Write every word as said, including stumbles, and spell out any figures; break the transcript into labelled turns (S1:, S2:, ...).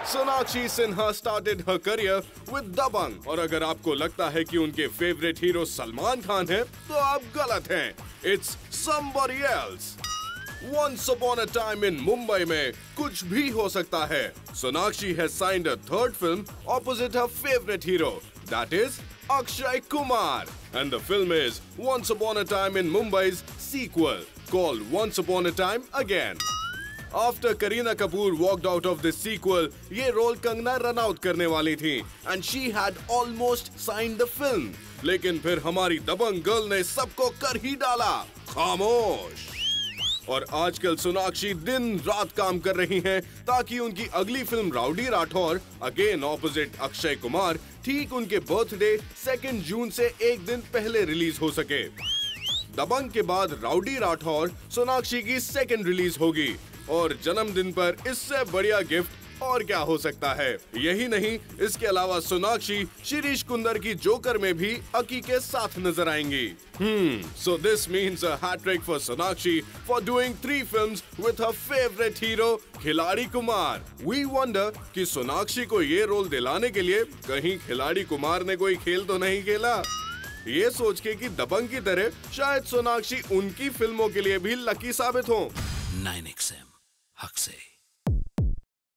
S1: Sonakshi Sinha started her career with Dabang, और अगर आपको लगता है कि उनके फेवरेट हीरो सलमान खान है, तो आप गलत हैं। It's somebody else. Once upon a time in Mumbai में कुछ भी हो सकता है। Sonakshi has signed a third film opposite her favorite hero, that is Akshay Kumar, and the film is Once Upon a Time in Mumbai's sequel called Once Upon a Time Again. After Kareena Kapoor walked out of this sequel, ये role Kangana run out करने वाली थी and she had almost signed the film. लेकिन फिर हमारी दबंग girl ने सबको कर ही डाला खामोश। और आजकल सोनाक्षी दिन रात काम कर रही हैं ताकि उनकी अगली film Rowdy Rathore again opposite Akshay Kumar ठीक उनके बर्थडे सेकेंड जून से एक दिन पहले रिलीज हो सके। दबंग के बाद राउडी राठौर सोनाक्षी की सेकेंड रिलीज होगी और जन्मदिन पर इससे बढ़िया गिफ्ट और क्या हो सकता है। यही नहीं, इसके अलावा सोनाक्षी शिरीष कुंदर की जोकर में भी अकी के साथ नजर आएंगी। Hmm so this means a hattrick for Sonakshi for doing three films with her favourite hero Khiladi Kumar. We wonder कि सोनाक्षी को ये रोल दिलाने के लिए कहीं खिलाड़ी कुमार ने कोई खेल तो नहीं खेला। ये सोच के कि दबंग की तरह शायद सोनाक्षी उनकी फिल्मों के लिए भी लकी साबित हो।
S2: नाइन एक्स एम हक से।